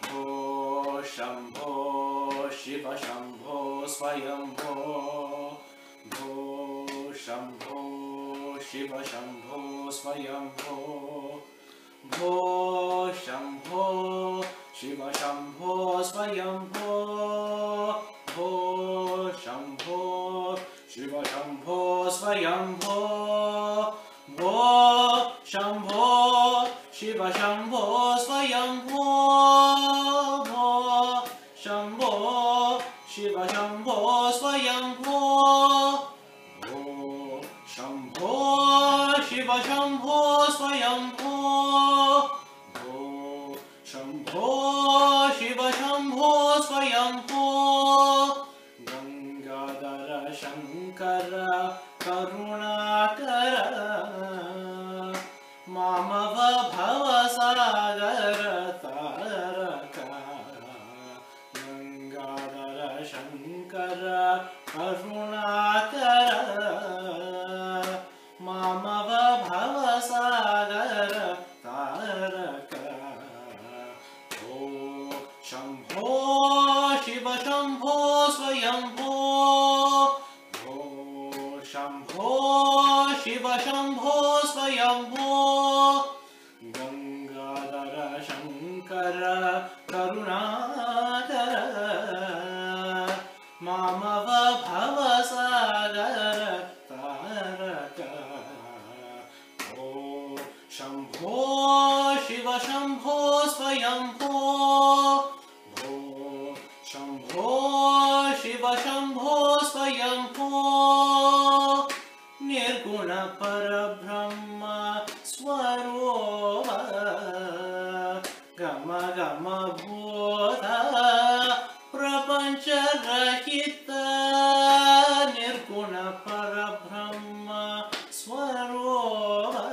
भो शम्भो शिव शम्भो स्वयम्भो भो शम्भो शिव शम्भो स्वयम्भो भो शम्भो शिव शम्भो स्वयम्भो भो शम्भो शिव शम्भो स्वयम्भो भो शम्भो शिव शम्भो स्वयम्भो भो शम्भो शिव शम्भो स्वयम्भो भो शम्भो शिव शम्भो स्वयम्भो भो शम्भो शिव शम्भो स्वयम्भो गंगाधर शंकर करुणाकर मामव भवसागर तारक गंगाधर शंकर करुणाकर मामव भवसागर तारक भो शम्भो शिव शम्भो स्वयम्भो भो शम्भो शिव शम्भो स्वयम्भो गंगाधर शंकर करुणाकर मामव भवसागर तारक भो शम्भो शिव शम्भो स्वयम्भो भो शम्भो शिव शम्भो स्वयम्भो निर्गुण परब्रह्म स्वरूप गम गम भूत प्रपंच रहित निर्गुण परब्रह्म स्वरूप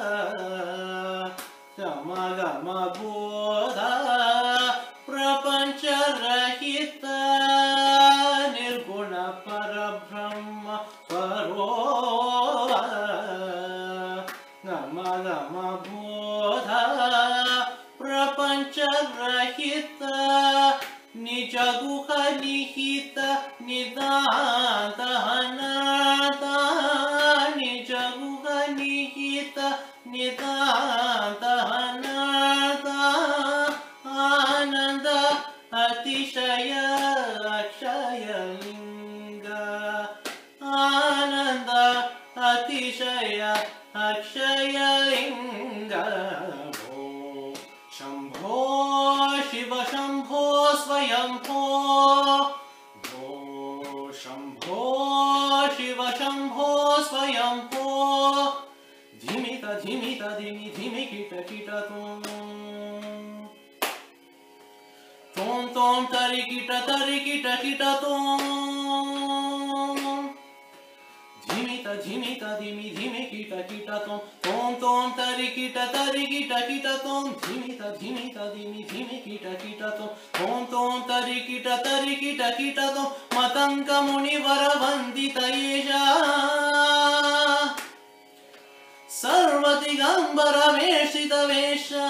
गम गम भूत प्रपंच रहित निर्गुण परब्रह्म स्वरूप गम गम भूत प्रपंच रहित निज गुह निहित निदान्त अनाथ निज गुह निहित निदान्त अनाथ आनंद अतिशय अक्षय लिंग आनंद अतिशय अक्षय लिंग भो शम्भो शिव शम्भो स्वयम्भो भो शम्भो शिव शम्भो स्वयम्भो धिमित धिमित धिमि धिमि किट किट तों तों तरि किट किट तों धिमित धिमित धिमि धिमि किट तों तों तरि किट तों धिमित धिमित धिमि धिमि किट तों तों तरि किट तों मतंग मुनिवर वंदित एषा सर्वदिगंबर वेशित वेशा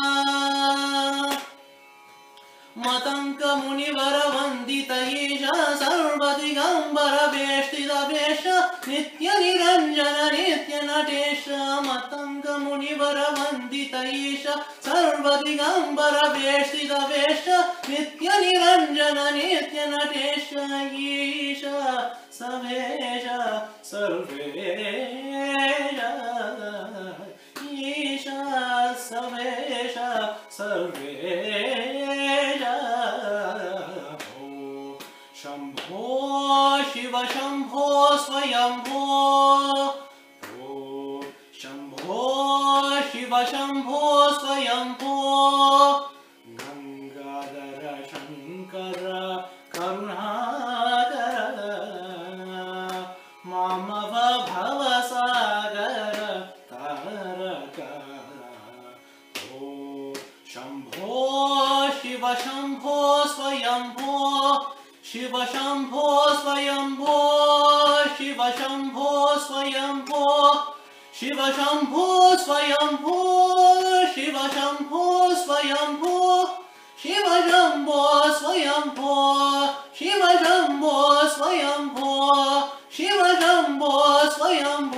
मतंग मुनिवर वंदित एषा सर्वदिगंबर वेष्टित वेश नित्य निरंजन नित्य नटेश मतंग मुनिवर वंदित एषा सर्वदिगंबर वेष्टित वेश नित्य निरंजन नित्य नटेश ईश सवेश सर्वेश ईश सवेश सर्वेश शम्भो शिव शम्भो स्वयम्भो भो शम्भो शिव शम्भो स्वयम्भो गंगाधर शंकर करुणाकर मामव भवसागर तारक भो शम्भो शिव शम्भो स्वयम्भो शिव शम्भो स्वयम्भो शिव शम्भो स्वयम्भो शिव शम्भो स्वयम्भो शिव शम्भो स्वयम्भो Shiva Shambho Swayambho, Shiva Shambho Swayambho, Shiva Shambho Swayambho.